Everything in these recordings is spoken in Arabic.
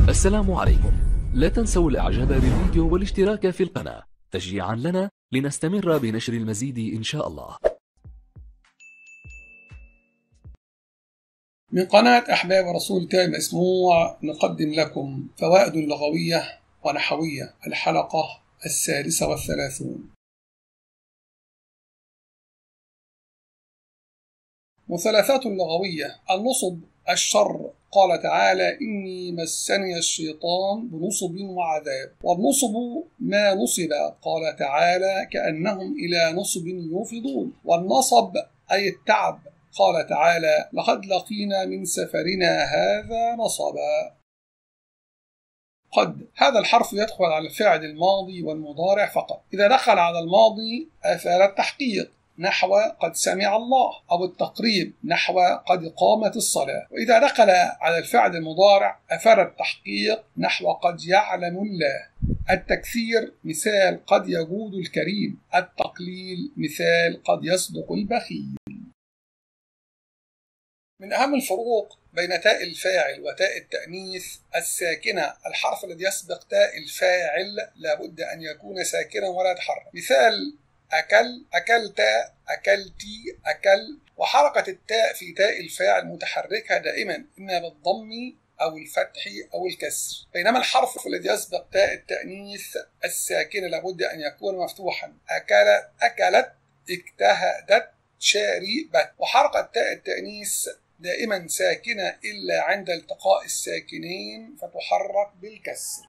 السلام عليكم. لا تنسوا الاعجاب بالفيديو والاشتراك في القناة تشجيعا لنا لنستمر بنشر المزيد إن شاء الله. من قناة أحباب رسول تام مسموع نقدم لكم فوائد لغوية ونحوية الحلقة 36. مثلثات لغوية. النصب الشر، قال تعالى: إني مسني الشيطان بنصب وعذاب. والنصب ما نصب، قال تعالى: كأنهم إلى نصب يوفضون. والنصب أي التعب، قال تعالى: لقد لقينا من سفرنا هذا نصبا. قد، هذا الحرف يدخل على الفعل الماضي والمضارع فقط. إذا دخل على الماضي أفاد التحقيق، نحو قد سمع الله، أو التقريب، نحو قد قامت الصلاة. وإذا دخل على الفعل المضارع أفاد التحقيق، نحو قد يعلم الله. التكثير مثال قد يجود الكريم. التقليل مثال قد يصدق البخيل. من أهم الفروق بين تاء الفاعل وتاء التأنيث الساكنة. الحرف الذي يسبق تاء الفاعل لابد أن يكون ساكنا ولا يتحرك. مثال أكل، أكلت، أكلتي، أكل. وحركة التاء في تاء الفاعل متحركة دائما، إما بالضم أو الفتح أو الكسر. بينما الحرف الذي يسبق تاء التأنيث الساكنة لابد أن يكون مفتوحا. أكل، أكلت، اجتهدت، شاربت. وحركة تاء التأنيث دائما ساكنة إلا عند التقاء الساكنين فتحرك بالكسر.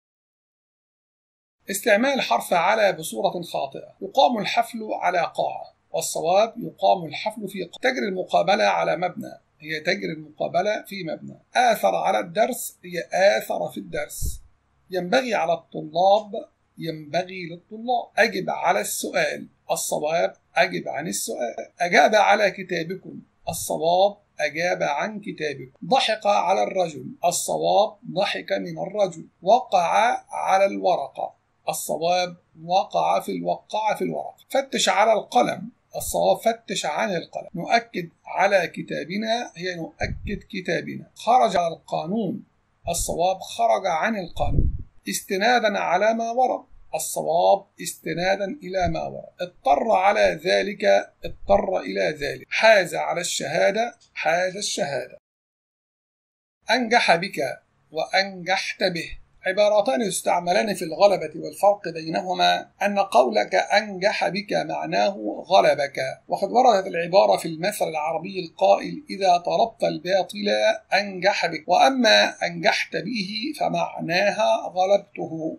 استعمال حرف على بصورة خاطئة. يقام الحفل على قاعة، والصواب يقام الحفل في قاعة. تجري المقابلة على مبنى، هي تجري المقابلة في مبنى. آثر على الدرس، هي آثر في الدرس. ينبغي على الطلاب، ينبغي للطلاب. أجب على السؤال، الصواب أجب عن السؤال. أجاب على كتابكم، الصواب أجاب عن كتابكم. ضحك على الرجل، الصواب ضحك من الرجل. وقع على الورقة، الصواب وقع في الوقع في الورقة. فتش على القلم، الصواب فتش عن القلم. نؤكد على كتابنا، هي نؤكد كتابنا. خرج على القانون، الصواب خرج عن القانون. استنادا على ما ورد، الصواب استنادا إلى ما ورد. اضطر على ذلك، اضطر إلى ذلك. حاز على الشهادة، حاز الشهادة. أنجح بك وأنجحت به عبارتان يستعملان في الغلبة، والفرق بينهما أن قولك أنجح بك معناه غلبك. وقد وردت العبارة في المثل العربي القائل: إذا طلبت الباطل أنجح بك. وأما أنجحت به فمعناها غلبته.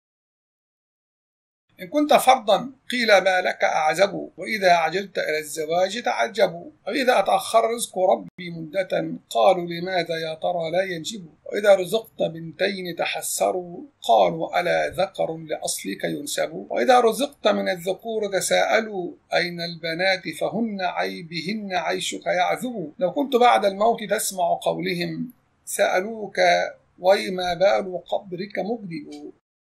إن كنت فرضا قيل ما لك أعزب، وإذا عجلت إلى الزواج تعجبوا. وإذا أتأخر رزق ربي مدة قالوا لماذا يا ترى لا ينجب. وإذا رزقت بنتين تحسروا قالوا ألا ذكر لأصلك ينسب. وإذا رزقت من الذكور تساءلوا أين البنات فهن بهن عيشك يعذب. لو كنت بعد الموت تسمع قولهم سألوك وما بال قبرك مبدئ.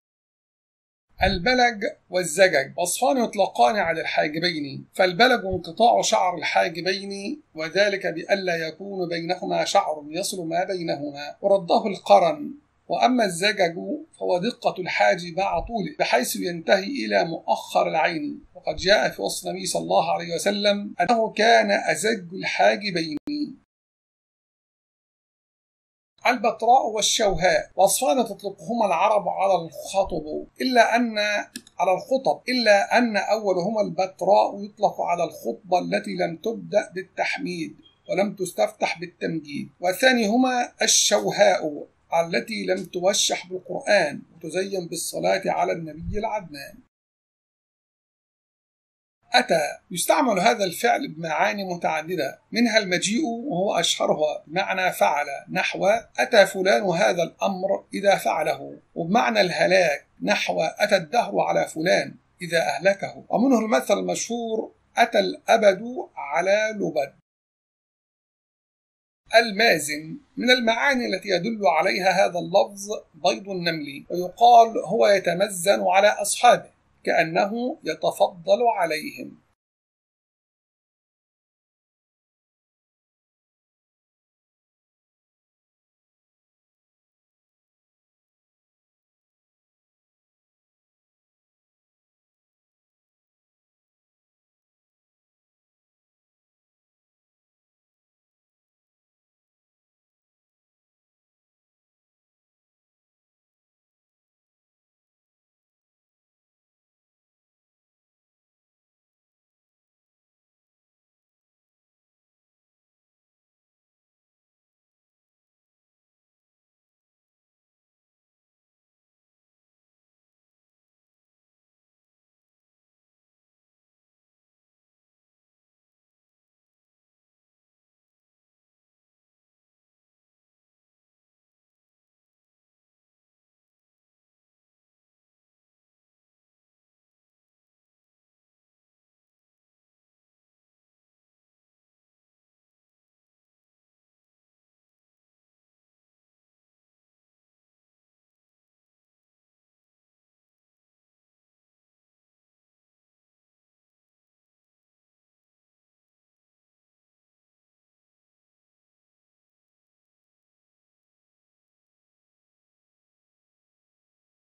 البلج والزجج وصفان يطلقان على الحاجبين. فالبلج انقطاع شعر الحاجبين، وذلك بألا يكون بينهما شعر يصل ما بينهما، ورده القرن. وأما الزجج فهو دقة الحاجب مع طوله بحيث ينتهي إلى مؤخر العين. وقد جاء في وصف النبي صلى الله عليه وسلم أنه كان أزج الحاجبين. البتراء والشوهاء وصفان تطلقهما العرب على الخطب، إلا أن أولهما البتراء يطلق على الخطبة التي لم تبدأ بالتحميد ولم تستفتح بالتمجيد. والثاني الشوهاء التي لم توشح بالقرآن وتزين بالصلاة على النبي العدنان. أتى يستعمل هذا الفعل بمعاني متعددة، منها المجيء وهو أشهرها بمعنى فعل، نحو أتى فلان هذا الأمر إذا فعله. وبمعنى الهلاك، نحو أتى الدهر على فلان إذا أهلكه. ومنه المثل المشهور أتى الأبد على لبد. المازن من المعاني التي يدل عليها هذا اللفظ بيض النمل، ويقال هو يتمزن على أصحابه كأنه يتفضل عليهم.